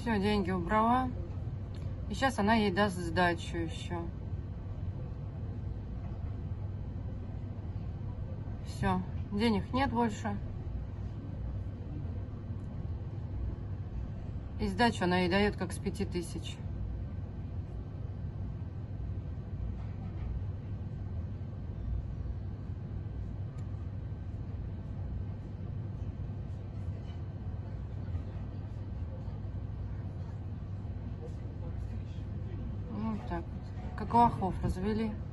Все, деньги убрала. И сейчас она ей даст сдачу еще. Все, денег нет больше. И сдачу она ей дает как с 5000. Вот так вот. Как лохов развели.